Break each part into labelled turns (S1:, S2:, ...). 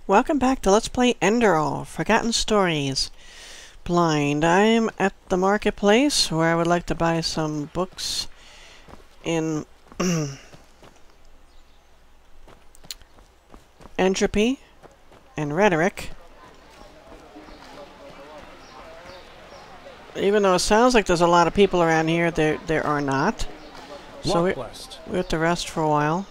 S1: welcome back to Let's Play Enderal, Forgotten Stories. Blind. I'm at the marketplace where I would like to buy some books in Entropy and Rhetoric. Even though it sounds like there's a lot of people around here, there are not. So we have to rest for a while.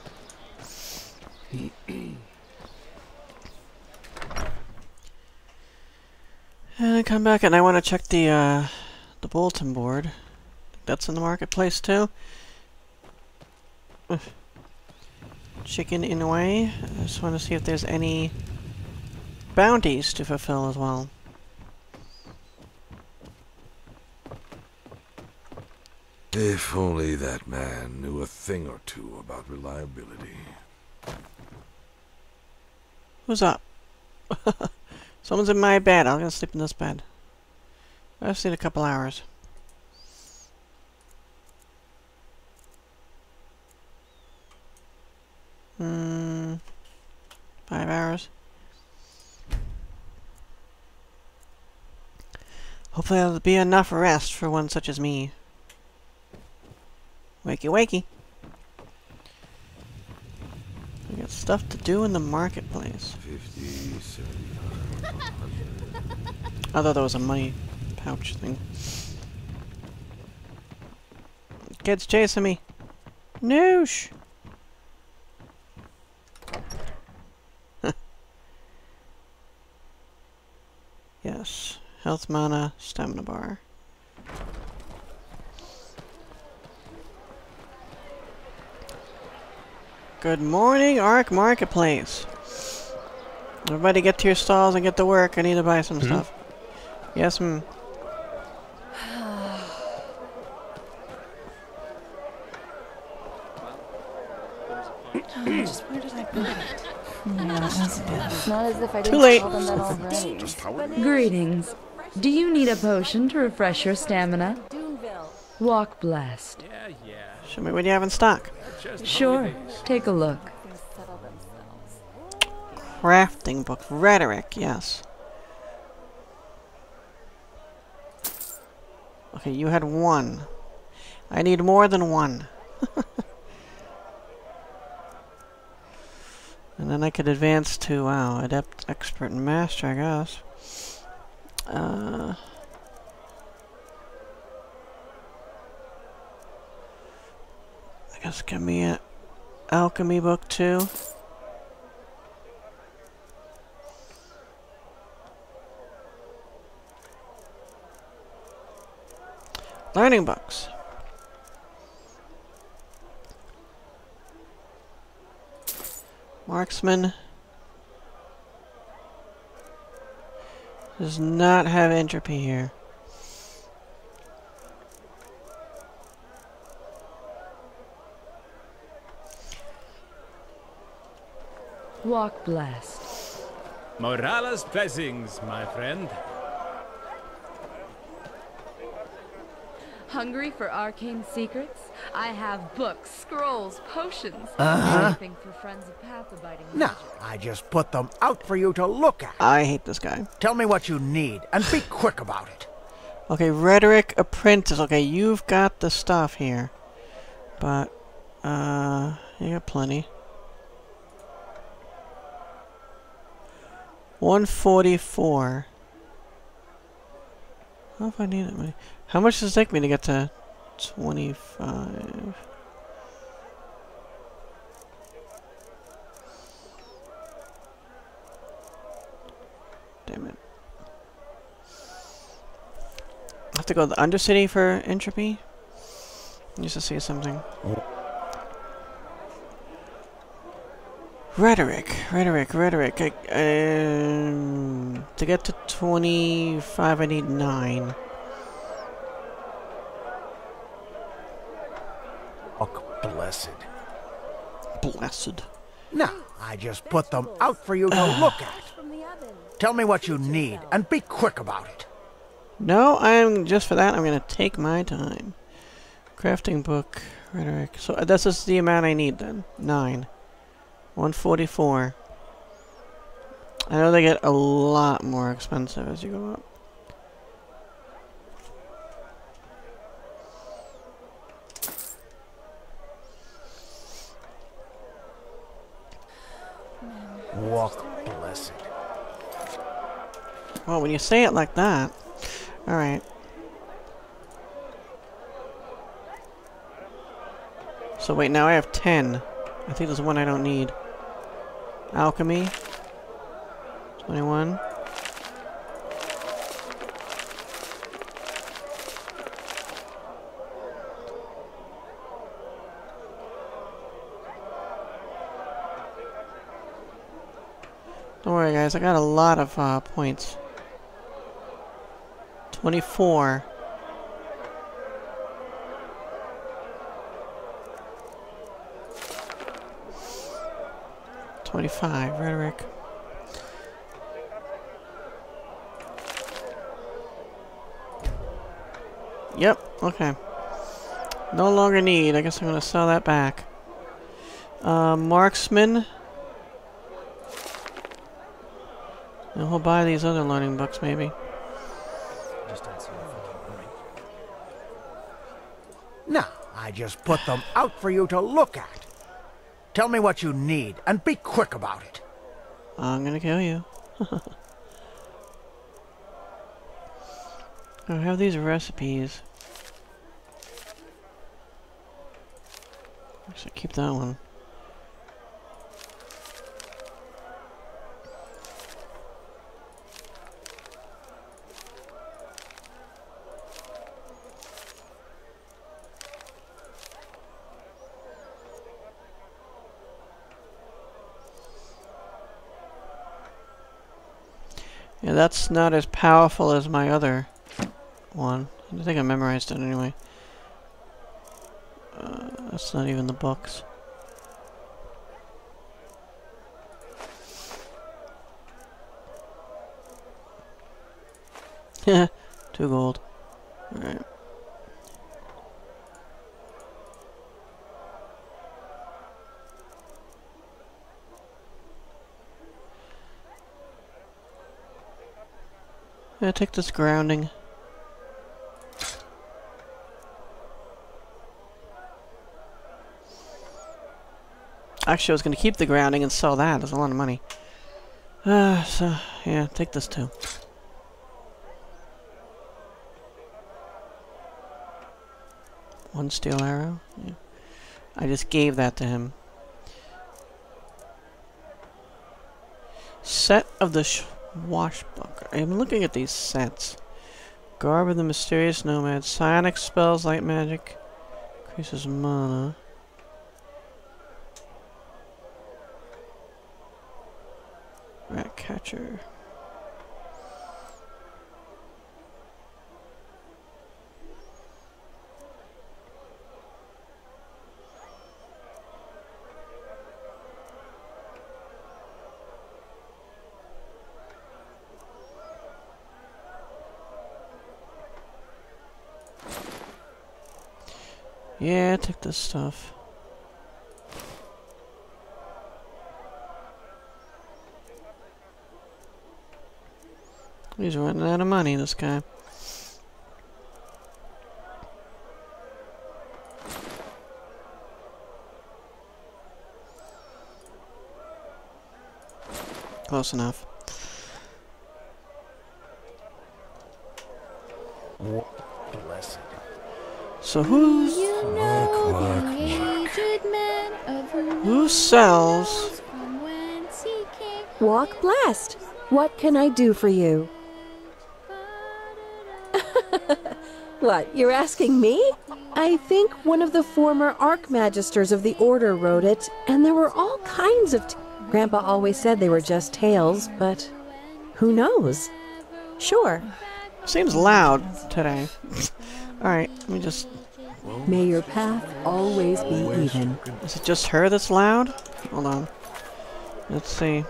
S1: And I come back and I want to check the bulletin board. That's in the marketplace too. Chicken in a way. I just want to see if there's any bounties to fulfill as well.
S2: If only that man knew a thing or two about reliability.
S1: Who's up? Someone's in my bed. I'm gonna sleep in this bed. I've seen a couple hours. Hmm. 5 hours. Hopefully that'll be enough rest for one such as me. Wakey wakey. We got stuff to do in the marketplace.
S2: 50, 70, 100.
S1: I thought that was a money pouch thing. Kid's chasing me. Noosh! Yes. Health mana, stamina bar. Good morning, Ark Marketplace. Everybody get to your stalls and get to work. I need to buy some stuff. Yes, ma'am.
S3: Just where did I put it? Yeah, it's not as if I
S1: Too
S3: didn't
S1: late.
S3: tell them that already.
S4: Greetings. Do you need a potion to refresh your stamina? Walk blessed.
S1: Show me what you have in stock.
S4: Sure. Take a look.
S1: Crafting book. Rhetoric, yes. Okay, you had one. I need more than one. And then I could advance to, wow, Adept, Expert, and Master, I guess. I guess give me an alchemy book too. Learning books. Marksman. Does not have entropy here.
S4: Walk blessed.
S5: Morales blessings, my friend.
S4: Hungry for arcane secrets? I have books, scrolls, potions, anything for friends of path-abiding
S6: No,
S4: magic.
S6: I just put them out for you to look at.
S1: I hate this guy.
S6: Tell me what you need, and be quick about it.
S1: Okay, Rhetoric Apprentice. Okay, you've got the stuff here. But, you got plenty. 144. How if I need it? How much does it take me to get to 25? Damn it. I have to go to the Undercity for Entropy? Just to see something. Rhetoric. To get to 25, I need 9.
S6: Blessed.
S1: Blessed.
S6: No, I just put them out for you to look at. Tell me what you need, and be quick about it.
S1: No, just for that, I'm gonna take my time. Crafting book, Rhetoric. So this is the amount I need then. 9. 144. I know they get a lot more expensive as you go up.
S6: Walk blessed.
S1: Well, when you say it like that. Alright. So wait, now I have 10. I think there's one I don't need. Alchemy. 21. Don't worry guys, I got a lot of points. 24. Rhetoric. Yep, okay. No longer need. I guess I'm gonna sell that back. Marksman. And we'll buy these other learning books, maybe.
S6: No, I just put them out for you to look at. Tell me what you need, and be quick about it.
S1: I'm gonna kill you. I have these recipes. I should keep that one. Yeah, that's not as powerful as my other one. I think I memorized it anyway. That's not even the books. Yeah, 2 gold. Alright. Yeah, take this grounding. Actually, I was going to keep the grounding and sell that. That's a lot of money. So, yeah, take this too. One steel arrow. Yeah. I just gave that to him. Set of the Swashbuckler. I'm looking at these sets. Garb of the Mysterious Nomad. Psionic spells, light magic. Increases mana. Rat catcher. Yeah, take this stuff. He's running out of money, this guy. Close enough.
S6: Blessed.
S1: So who sells?
S7: Walk blessed. What can I do for you? What, you're asking me? I think one of the former Archmagisters of the Order wrote it, and there were all kinds of... Grandpa always said they were just tales, but who knows? Sure.
S1: Seems loud today. Alright, let me just...
S7: May your path always be even.
S1: Is it just her that's loud? Hold on. Let's see.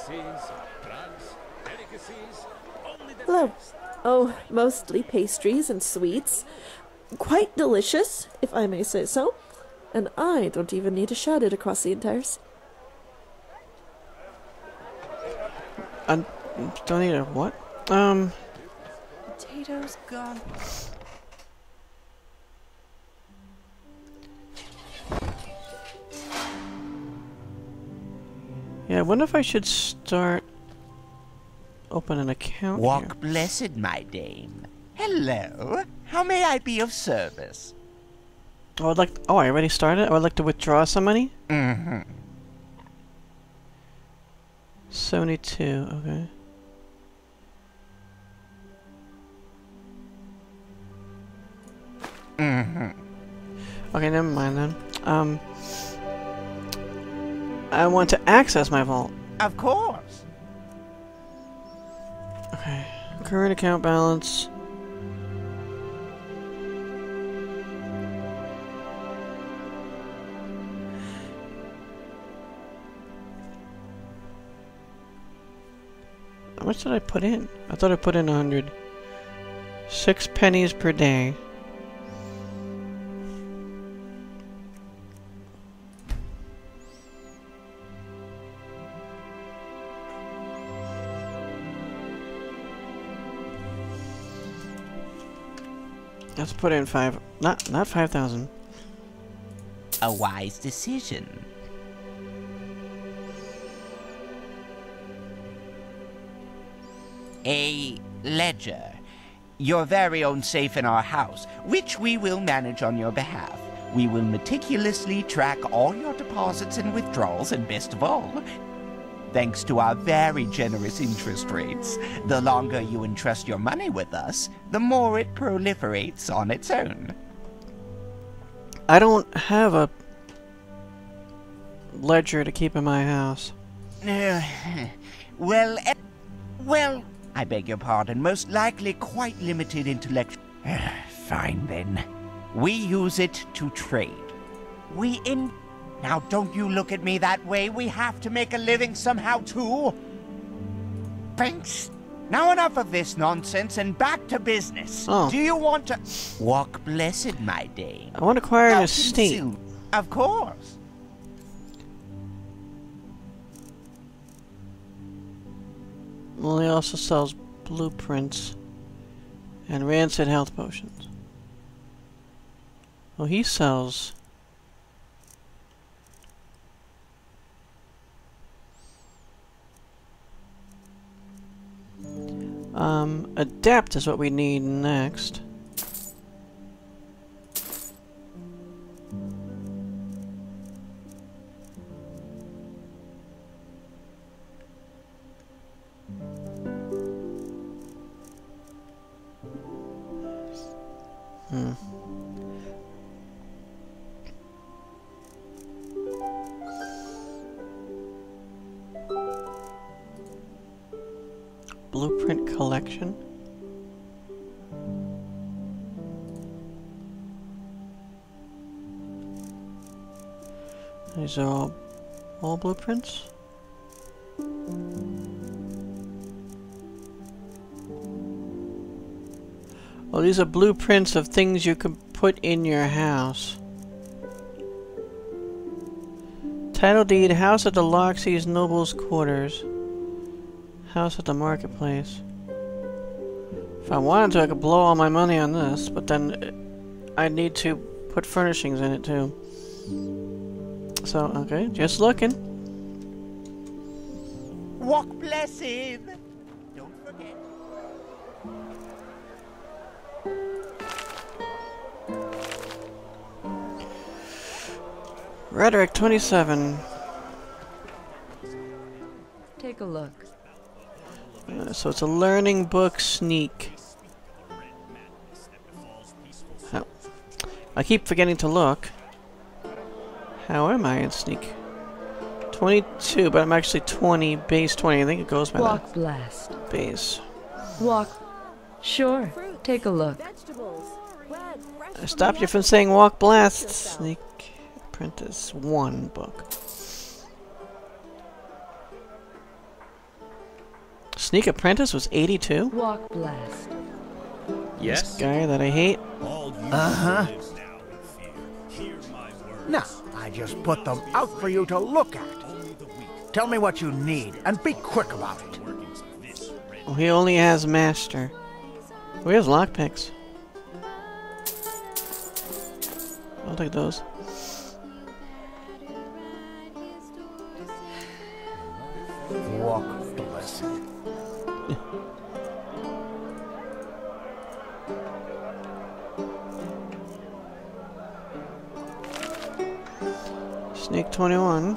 S5: delicacies, drugs, delicacies, only the
S8: Hello.
S5: best.
S8: Oh, mostly pastries and sweets. Quite delicious, if I may say so. And I don't even need to shout it across the entire city.
S1: I don't need a what?
S8: Potatoes gone.
S1: Yeah, I wonder if I should start open an account
S9: Walk
S1: here.
S9: blessed, my dame. Hello. How may I be of service?
S1: I would like. Oh, I already started. I would like to withdraw some money.
S9: Mm-hmm.
S1: 72. Okay.
S9: Mm-hmm.
S1: Okay, never mind then. I want to access my vault.
S9: Of course.
S1: Okay. Current account balance. How much did I put in? I thought I put in 100. 6 pennies per day. Let's put in 5. Not 5,000.
S9: A wise decision. A ledger. Your very own safe in our house, which we will manage on your behalf. We will meticulously track all your deposits and withdrawals, and best of all, thanks to our very generous interest rates, the longer you entrust your money with us, the more it proliferates on its own.
S1: I don't have a ledger to keep in my house.
S9: Well, I beg your pardon, most likely quite limited intellectual... Fine then. We use it to trade. Now don't you look at me that way, we have to make a living somehow too. Thanks. Now enough of this nonsense and back to business.
S1: Oh.
S9: Do you want to... Walk blessed, my dame.
S1: I want to acquire an
S9: Now
S1: estate.
S9: consume. Of course.
S1: Well, he also sells blueprints and rancid health potions. Well, he sells... Adapt is what we need next. Blueprint collection. These are all blueprints. Oh, these are blueprints of things you can put in your house. Title deed, House of the Loxies, Noble's Quarters. House at the Marketplace. If I wanted to, I could blow all my money on this, but then I'd need to put furnishings in it too. So, okay, just looking.
S9: Walk blessed. Don't forget.
S1: Rhetoric 27.
S4: Take a look.
S1: So it's a learning book sneak. Oh. I keep forgetting to look. How am I in sneak? 22, but I'm actually 20, base 20. I think it goes by
S4: Walk
S1: the
S4: blessed.
S1: base.
S4: Walk. Sure. Take a look.
S1: I stopped you from saying walk blast. Sneak Apprentice 1 book. Sneak Apprentice was 82?
S4: Walk blessed.
S5: Yes?
S1: This guy that I hate?
S6: No, I just put them out for you to look at. Tell me what you need, and be quick about it.
S1: Oh, he only has Master. Oh, he has lockpicks. I'll take those.
S6: Walk blessed.
S1: Sneak 21.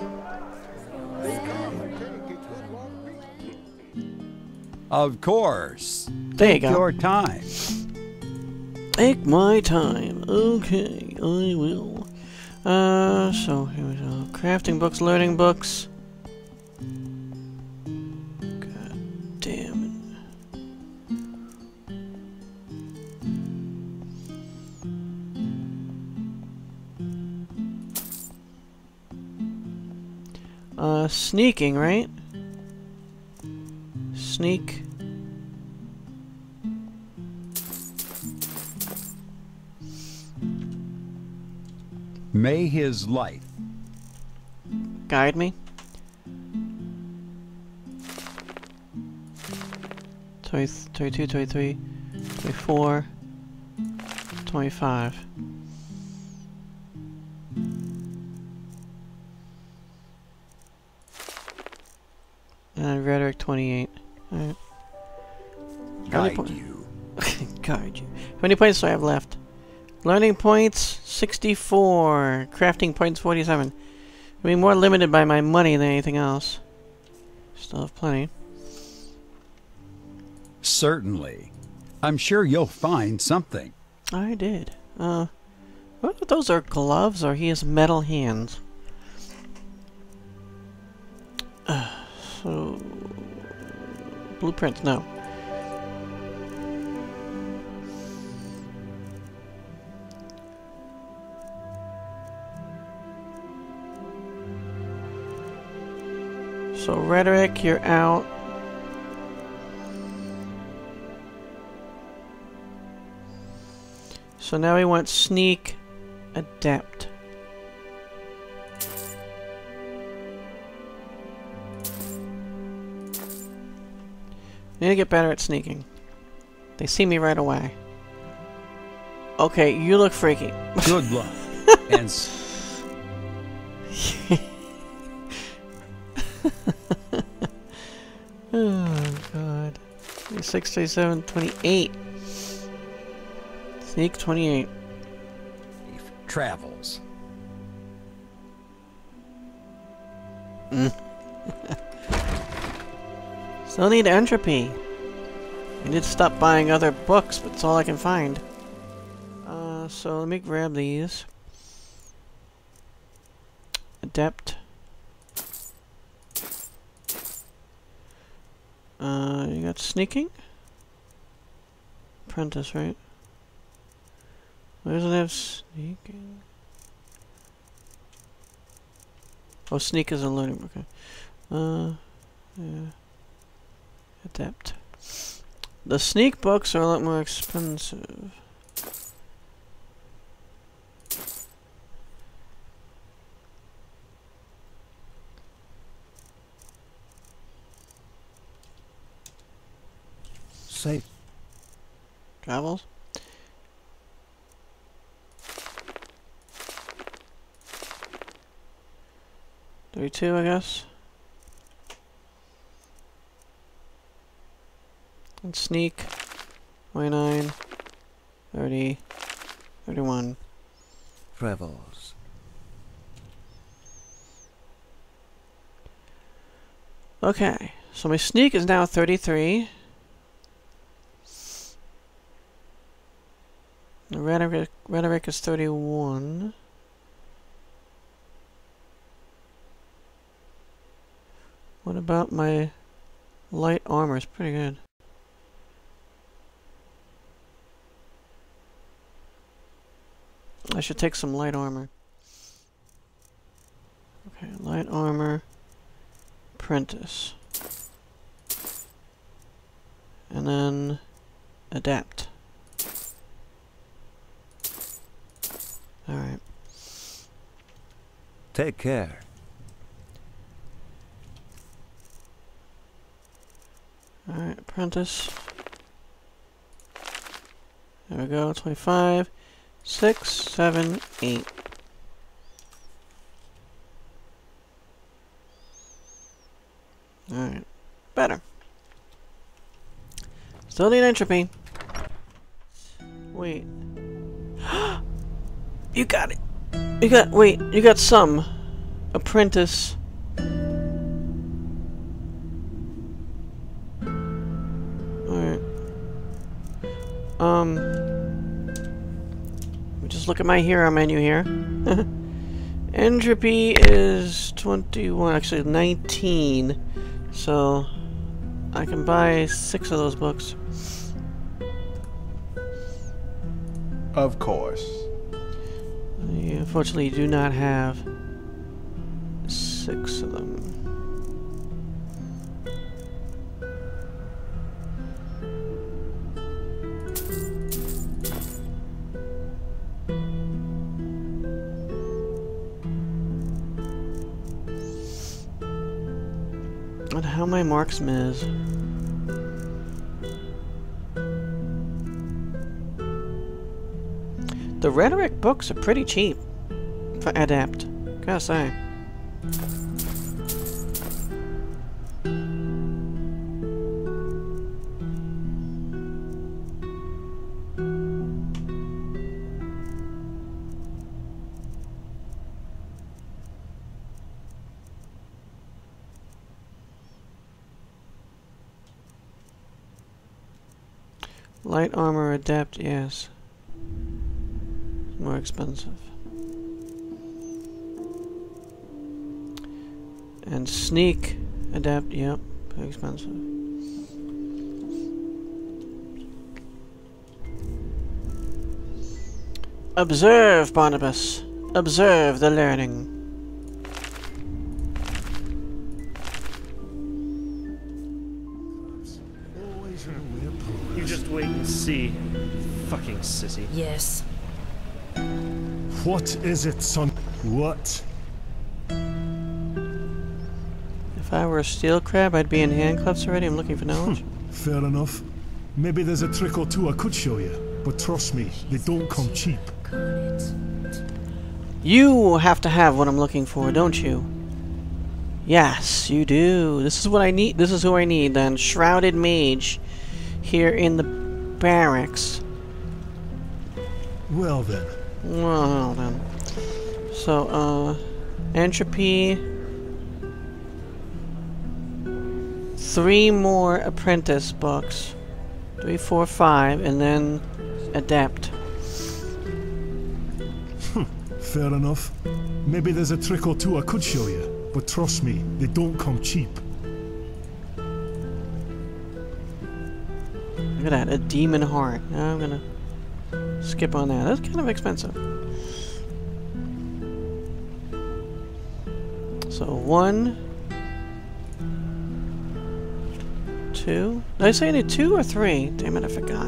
S10: Of course.
S1: There you
S10: Take
S1: go.
S10: your time.
S1: Take my time. Okay, I will. So here we go. Crafting books, learning books. God damn it. Sneaking, right? Sneak.
S10: May his light
S1: Guide me. 22, 23, 24, 25. And Rhetoric 28. Alright.
S10: guide you.
S1: Guide you. How many points do I have left? Learning points 64. Crafting points 47. I mean, more limited by my money than anything else. Still have plenty.
S10: Certainly. I'm sure you'll find something.
S1: I did. What if those are gloves or he has metal hands? So... Blueprints, no. So, Rhetoric, you're out. So now we want Sneak, Adept. I need to get better at sneaking. They see me right away. Okay, you look freaky.
S10: Good luck. And
S1: oh, God. 26, 27, 28. Sneak 28.
S10: travels.
S1: Still need Entropy. I did stop buying other books, but it's all I can find. So let me grab these. Adept. You got sneaking? Apprentice, right? Why doesn't it have sneaking? Oh, sneak is a learning, okay. Yeah. Adept. The sneak books are a lot more expensive.
S6: Safe.
S1: Travels? $32, I guess. And sneak. 29. 30. 31.
S6: Travels.
S1: Okay, so my sneak is now 33. The rhetoric is 31. What about my light armor? It's pretty good. I should take some light armor. Okay, light armor. Apprentice. And then adapt. Alright.
S11: Take care.
S1: Alright, apprentice. There we go, 25, 6, 7, 8. Alright, better. Still need entropy. Wait. You got it! You got some. Apprentice. Alright. Let me just look at my hero menu here. Entropy is 21, actually 19. So I can buy 6 of those books.
S12: Of course.
S1: You unfortunately do not have 6 of them. And how my marksman is. The Rhetoric books are pretty cheap for Adapt, gotta say. Light armor Adapt, yes. More expensive. And sneak adapt, yep, pretty expensive. Observe, Barnabas. Observe the learning.
S13: You just wait and see. Fucking sissy.
S3: Yes.
S14: What is it, son? What?
S1: If I were a steel crab, I'd be in handcuffs already. I'm looking for knowledge.
S14: Fair enough. Maybe there's a trick or two I could show you, but trust me, they don't come cheap.
S1: You have to have what I'm looking for, don't you? Yes, you do. This is what I need. This is who I need, then. Shrouded Mage here in the barracks.
S14: Well then.
S1: Well then. So, Entropy. 3 more apprentice books. 3, 4, 5, and then Adapt.
S14: Fair enough. Maybe there's a trick or two I could show you, but trust me, they don't come cheap.
S1: Look at that, a demon heart. Now I'm gonna skip on that. That's kind of expensive. So 1, 2. Did I say I need 2 or 3? Damn it, I forgot.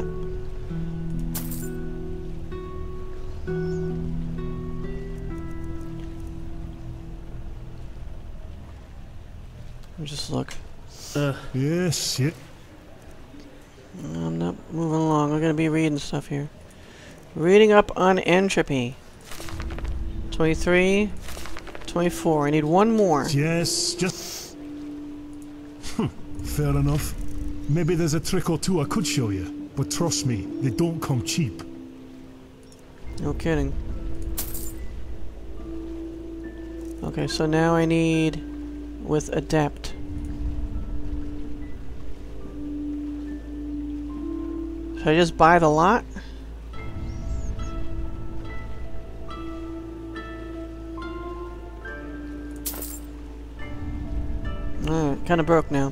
S1: Let me just look.
S14: Yes, yeah.
S1: I'm not moving along. We're gonna be reading stuff here. Reading up on Entropy. 23, 24. I need 1 more.
S14: Yes, just... Fair enough. Maybe there's a trick or two I could show you, but trust me, they don't come cheap.
S1: No kidding. Okay, so now I need with Adept. Should I just buy the lot? Alright, kinda broke now.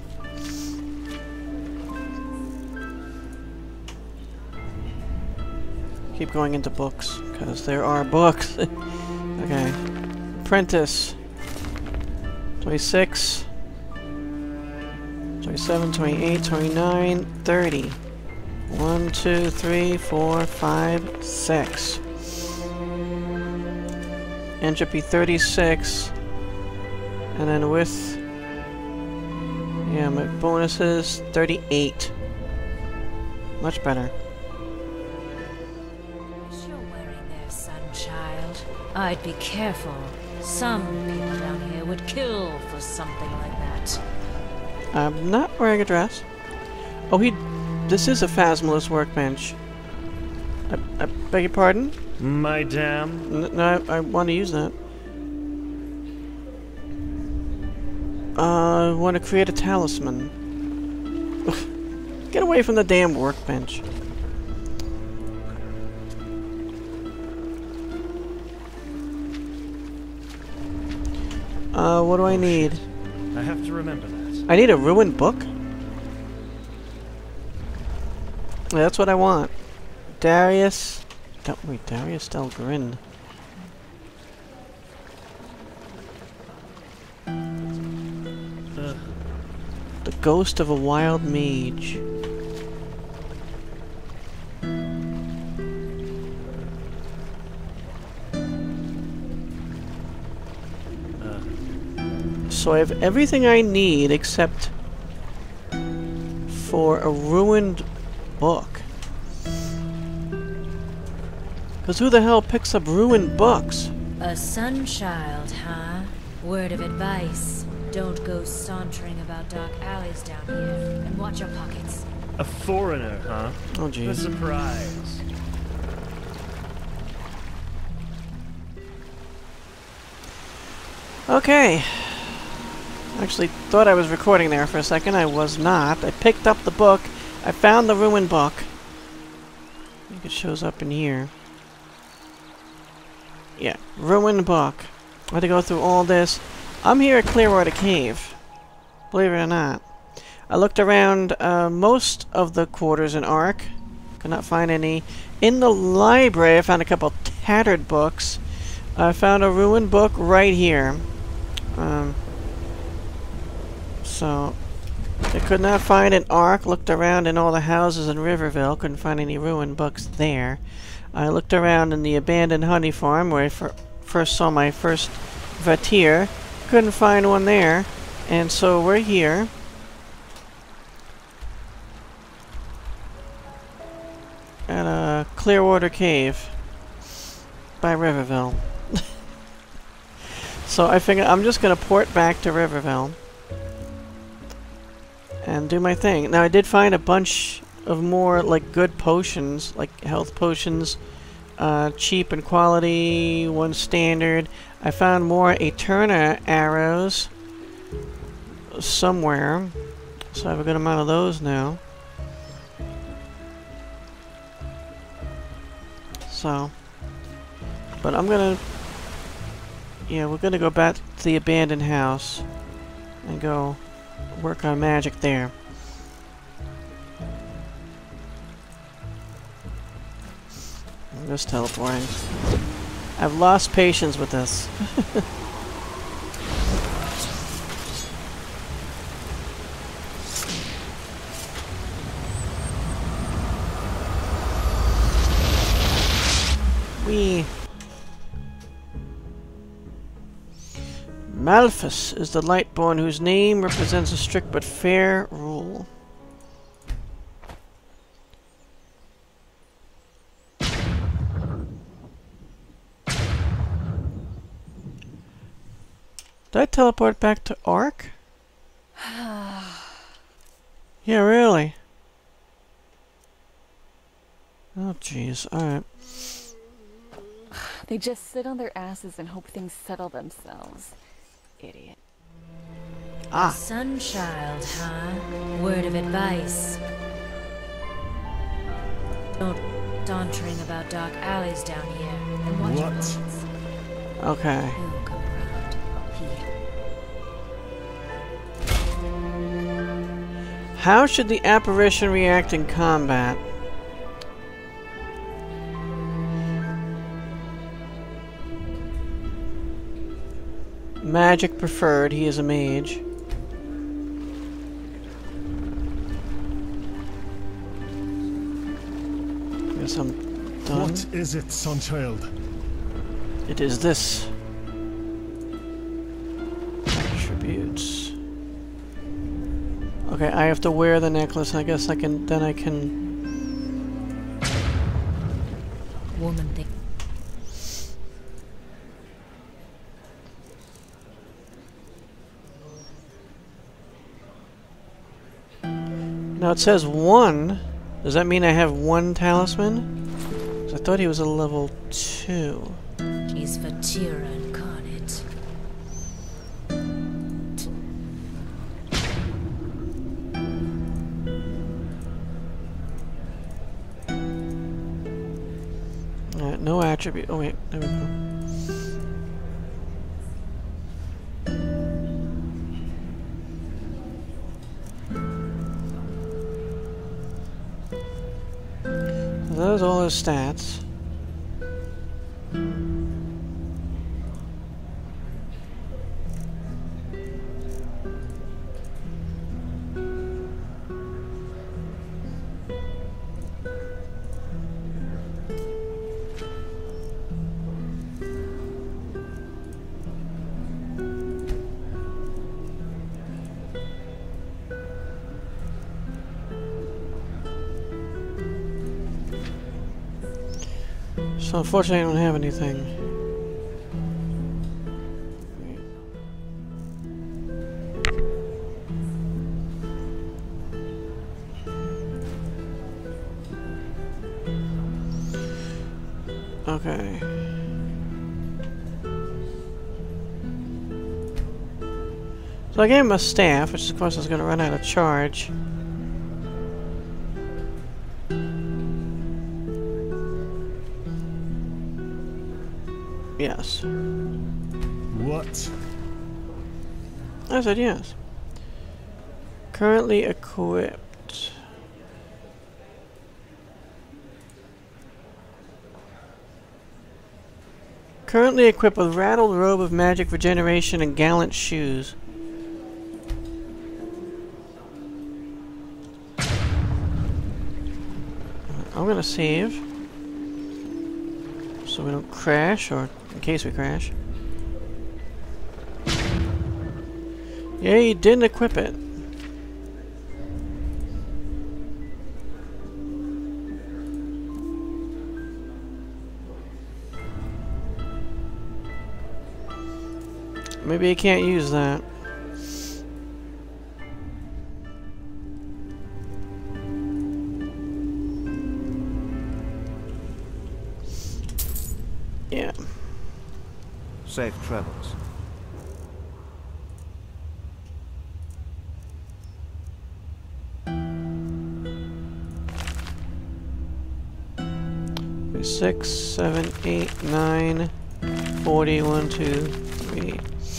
S1: Keep going into books, because there are books. Okay. Apprentice. 26. 27, 28, 29, 30. 1, 2, 3, 4, 5, 6. Entropy 36. And then with... yeah, my bonuses, 38. Much better.
S11: What you're wearing there, son child? I'd be careful. Some people down here would kill for something like that.
S1: I'm not wearing a dress. Oh, this is a Phasmaless workbench. I beg your pardon?
S13: Madame?
S1: No, I want to use that. I want to create a talisman. Get away from the damn workbench. What do I need?
S13: I have to remember that.
S1: I need a ruined book? Yeah, that's what I want. Darijus... wait, Marius Dal'Goldenford. The ghost of a wild mage. So I have everything I need except for a ruined book. Because who the hell picks up ruined books?
S11: A sun child, huh? Word of advice. Don't go sauntering about dark alleys down here. And watch your pockets.
S13: A foreigner, huh?
S1: Oh, jeez.
S13: A surprise.
S1: Okay. Actually thought I was recording there for a second. I was not. I picked up the book. I found the ruined book. I think it shows up in here. Yeah, ruined book. I had to go through all this. I'm here at Clearwater Cave. Believe it or not. I looked around most of the quarters in Ark. Could not find any. In the library, I found a couple tattered books. I found a ruined book right here. So, I could not find an Ark. Looked around in all the houses in Riverville. Couldn't find any ruined books there. I looked around in the abandoned honey farm where I first saw my first Vatir. Couldn't find one there. And so we're here. At a Clearwater Cave by Riverville. So I figure I'm just gonna port back to Riverville and do my thing. Now I did find a bunch of more like good potions, like health potions, cheap and quality, one standard. I found more Eterna arrows somewhere, so I have a good amount of those now. So, but I'm gonna, yeah, we're gonna go back to the abandoned house and go work on magic there. I'm just teleporting. I've lost patience with this. Whee! Malphus is the Lightborn whose name represents a strict but fair rule. Did I teleport back to Ark? Yeah, really? Oh, jeez. Alright.
S3: They just sit on their asses and hope things settle themselves. Idiot.
S11: A sun child, huh? Word of advice. Don't sauntering about dark alleys down here. And watch your pockets.
S1: Okay.
S11: He'll come around.
S1: How should the apparition react in combat? Magic preferred, he is a mage. guess I'm done.
S14: What is it, Sunchild?
S1: It is this. Attributes. Okay, I have to wear the necklace, and I guess I can. Then I can.
S11: Woman thing.
S1: Now it says 1. Does that mean I have 1 talisman? 'Cause I thought he was a level 2.
S11: He's Fatira incarnate.
S1: Alright, no attribute. Oh wait, there we go. So those are all his stats. So unfortunately I don't have anything. Okay. So I gave him a staff, which of course is going to run out of charge. Yes.
S14: What?
S1: I said yes. Currently equipped. Currently equipped with rattled robe of magic regeneration and gallant shoes. I'm gonna save so we don't crash, or in case we crash. Yeah, he didn't equip it. Maybe he can't use that. Yeah.
S6: Safe travels.
S1: Six, 7, 8, 9, 40, 1, 2, 3.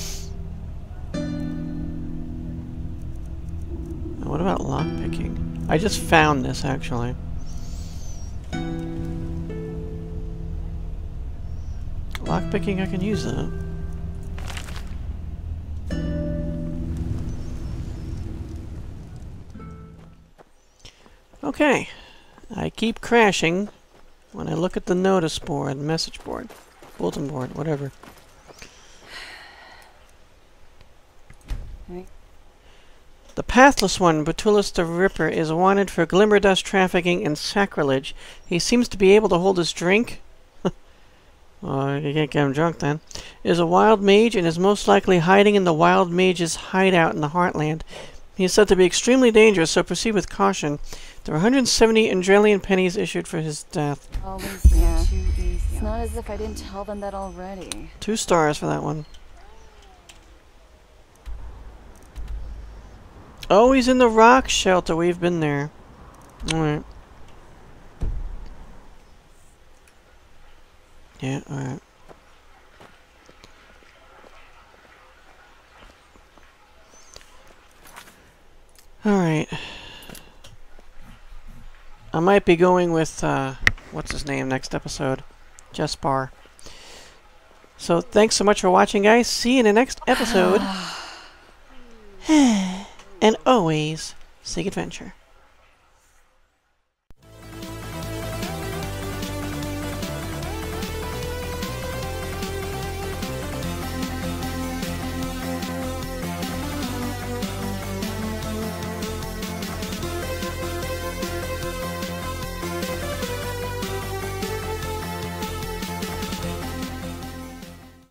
S1: Now what about lockpicking? I just found this actually. Lockpicking, I can use that. Okay. I keep crashing when I look at the notice board, message board, bulletin board, whatever. The Pathless One, Batulus the Ripper, is wanted for glimmer dust trafficking and sacrilege. He seems to be able to hold his drink. Well, you can't get him drunk then. Is a wild mage and is most likely hiding in the wild mage's hideout in the Heartland. He is said to be extremely dangerous, so proceed with caution. There are 170 Enderalian pennies issued for his death.
S3: Always yeah. Too easy. It's not as if I didn't tell them that already.
S1: 2 stars for that one. Oh, he's in the rock shelter. We've been there. Alright. Yeah, alright. Alright. I might be going with, what's his name next episode? Jespar. So, thanks so much for watching, guys. See you in the next episode. And always, seek adventure.